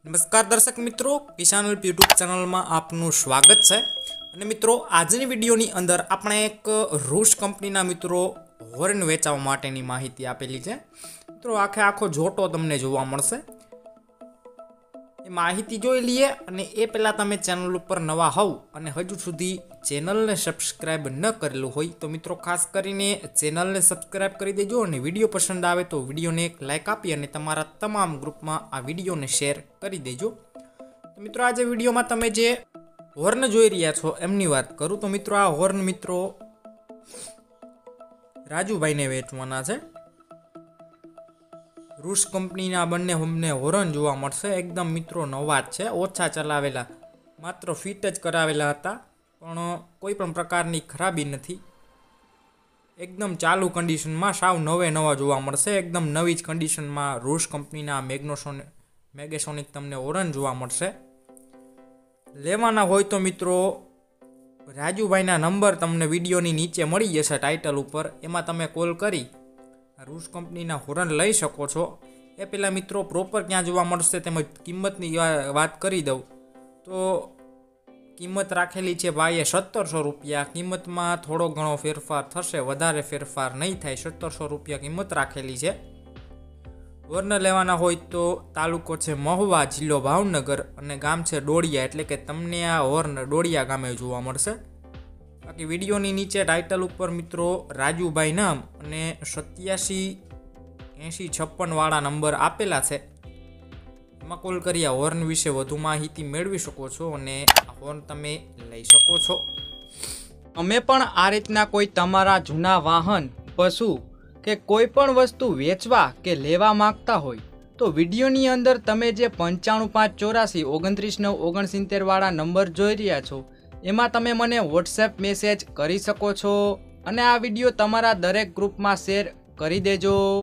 नमस्कार दर्शक मित्रों, किसान हेल्प यूट्यूब चैनल में आपનું स्वागत है। અને મિત્રો આજની વિડીયોની અંદર આપણે એક રૂશ કંપનીના મિત્રો હોર્ન વેચવા માટેની માહિતી આપેલી છે। મિત્રો આખો જોટો તમને જોવા મળશે। એ માહિતી જોઈ લઈએ અને એ પહેલા તમે ચેનલ ઉપર નવા હોવ અને હજુ સુધી ચેનલને સબસ્ક્રાઇબ ન કરેલું હોય તો મિત્રો ખાસ કરીને ચેનલને સબસ્ક્રાઇબ કરી દેજો અને વિડીયો પસંદ આવે તો વિડીયોને એક લાઈક આપી અને તમારા તમામ ગ્રુપમાં આ વિડીયોને શેર કરી દેજો। તો મિત્રો આજે વિડીયોમાં તમે જે હોર્ન જોઈ રહ્યા છો એમની વાત કરું તો મિત્રો આ હોર્ન મિત્રો રાજુભાઈને વેચવાના છે। રૂશ કંપનીના બંને અમને હોર્ન જોવા મળશે। એકદમ મિત્રો નવા જ છે, ઓછા ચલાવેલા, માત્ર ફિટ જ કરાવેલા હતા, પણ કોઈ પણ પ્રકારની ખરાબી નથી। એકદમ ચાલુ કન્ડિશનમાં સાવ નવે નવા જોવા મળશે। એકદમ નવી જ કન્ડિશનમાં રૂશ કંપનીના મેગેસોનિક તમને હોર્ન જોવા મળશે। લેવાના હોય તો મિત્રો રાજુભાઈના નંબર તમને વિડીયોની નીચે મળી જશે ટાઇટલ ઉપર, એમાં તમે કોલ કરી રૂશ કંપનીના હોર્ન લઈ શકો છો। એ પહેલાં મિત્રો પ્રોપર ક્યાં જોવા મળશે તેમજ કિંમતની વાત કરી દઉં તો કિંમત રાખેલી છે ભાઈએ 1700 રૂપિયા। કિંમતમાં થોડો ઘણો ફેરફાર થશે, વધારે ફેરફાર નહીં થાય। 1700 રૂપિયા કિંમત રાખેલી છે। હોર્ન લેવાના હોય તો તાલુકો છે મહુવા, જિલ્લો ભાવનગર અને ગામ છે ડોળિયા, એટલે કે તમને આ હોર્ન ડોળિયા ગામે જોવા મળશે। બાકી વિડીયોની નીચે ટાઇટલ ઉપર મિત્રો રાજુભાઈ નામ અને 878056 વાળા નંબર આપેલા છે, એમાં કોલ કરી આ હોર્ન વિશે વધુ માહિતી મેળવી શકો છો અને આ હોર્ન તમે લઈ શકો છો। અમે પણ આ રીતના કોઈ તમારા જૂના વાહન, પશુ કે કોઈ પણ વસ્તુ વેચવા કે લેવા માંગતા હોય તો વિડીયોની અંદર તમે જે 9554893969 વાળા નંબર જોઈ રહ્યા છો એમાં તમે મને વોટ્સએપ મેસેજ કરી શકો છો અને આ વિડીયો તમારા દરેક ગ્રુપમાં શેર કરી દેજો।